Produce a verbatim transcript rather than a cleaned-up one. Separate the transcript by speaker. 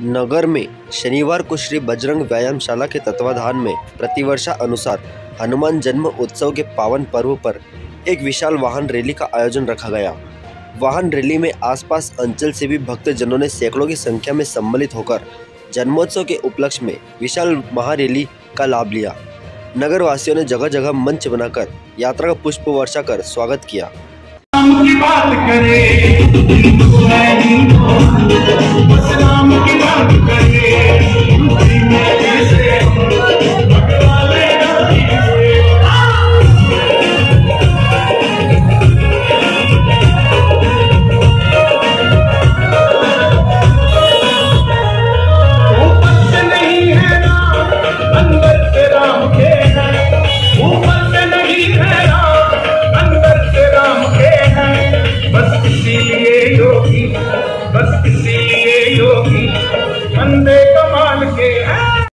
Speaker 1: नगर में शनिवार को श्री बजरंग व्यायामशाला के तत्वाधान में प्रतिवर्षा अनुसार हनुमान जन्म उत्सव के पावन पर्व पर एक विशाल वाहन रैली का आयोजन रखा गया। वाहन रैली में आसपास अंचल से भी भक्तजनों ने सैकड़ों की संख्या में सम्मिलित होकर जन्मोत्सव के उपलक्ष्य में विशाल महारैली का लाभ लिया। नगर वासियों ने जगह जगह मंच बनाकर यात्रा का पुष्प वर्षा कर स्वागत किया।
Speaker 2: की बात करे, नाम की बात करे, बस इसीलिए योगी, बस इसीलिए योगी वंदे